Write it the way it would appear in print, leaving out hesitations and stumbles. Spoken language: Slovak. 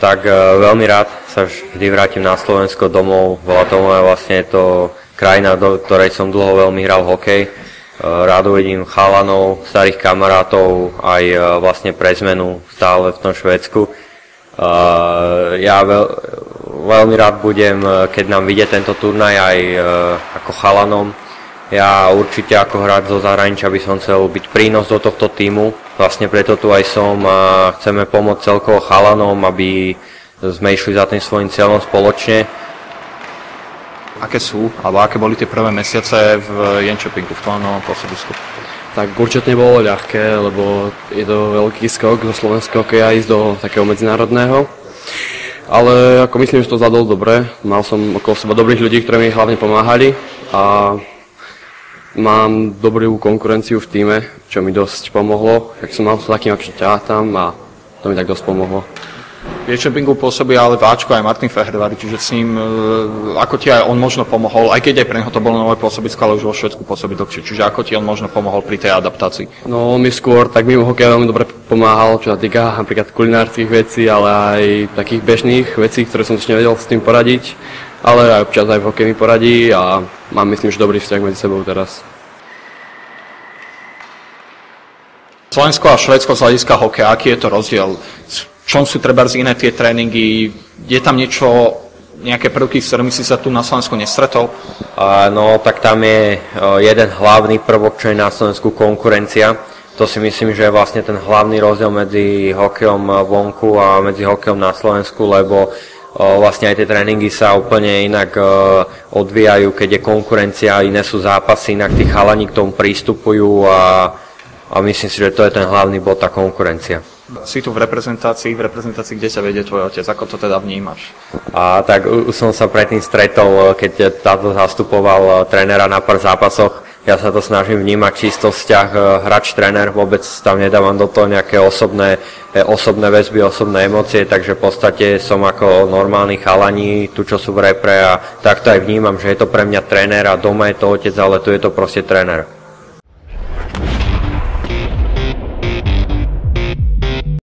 Tak veľmi rád sa vždy vrátim na Slovensko domov. Bola to moja vlastne to krajina, do ktorej som dlho veľmi hral hokej. Rád uvidím chalanov, starých kamarátov, aj vlastne pre zmenu stále v tom Švédsku. Ja veľmi rád budem, keď nám vyjde tento turnaj aj ako chalanom. Ja určite ako hráč zo zahraničia by som chcel byť prínos do tohto tímu. Vlastne preto tu aj som a chceme pomôcť celkovo chalanom, aby sme išli za tým svojím cieľom spoločne. Aké sú, alebo aké boli tie prvé mesiace v Jönköpingu, v tvojom novom pôsobisku? Tak určite nebolo ľahké, lebo je to veľký skok zo slovenského hokeja ísť do takého medzinárodného. Ale ako myslím, že to zvládol dobre. Mal som okolo seba dobrých ľudí, ktorí mi hlavne pomáhali a mám dobrú konkurenciu v tíme, čo mi dosť pomohlo. Jak som mal s takým ako tam a to mi tak dosť pomohlo. V Jönköpingu pôsobí ale Váčko aj Martin Fehervari, čiže s ním, ako ti aj on možno pomohol, aj keď aj pre neho to bolo nové pôsobisko, ale už vo Švédsku pôsobí dlhšie, čiže ako ti on možno pomohol pri tej adaptácii? No mi skôr tak mimo hokeja veľmi dobre pomáhal, čo sa týka napríklad kulinárskych vecí, ale aj takých bežných vecí, ktoré som si nevedel s tým poradiť, ale aj občas aj v hokeji mi poradí a mám myslím, že dobrý vzťah medzi sebou teraz. Slovensko a Švédsko z hľadiska hokeja, aký je to rozdiel? Čom sú trebárs iné tie tréningy? Je tam nejaké prvky, s ktorými si sa tu na Slovensku nestretol? No, tak tam je jeden hlavný prvok, čo je na Slovensku konkurencia. To si myslím, že je vlastne ten hlavný rozdiel medzi hokejom vonku a medzi hokejom na Slovensku, lebo vlastne aj tie tréningy sa úplne inak odvíjajú, keď je konkurencia, iné sú zápasy, inak tí chalani k tomu prístupujú a myslím si, že to je ten hlavný bod, tá konkurencia. Si tu v reprezentácii, kde ťa vedie tvoj otec, ako to teda vnímaš? Tak už som sa predtým stretol, keď táto zastupoval trénera na pár zápasoch. Ja sa to snažím vnímať čisto vzťah hráč-tréner, vôbec tam nedávam do toho nejaké osobné väzby, osobné emócie, takže v podstate som ako normálny chalani, tu čo sú v repre a takto aj vnímam, že je to pre mňa tréner a doma je to otec, ale tu je to proste tréner.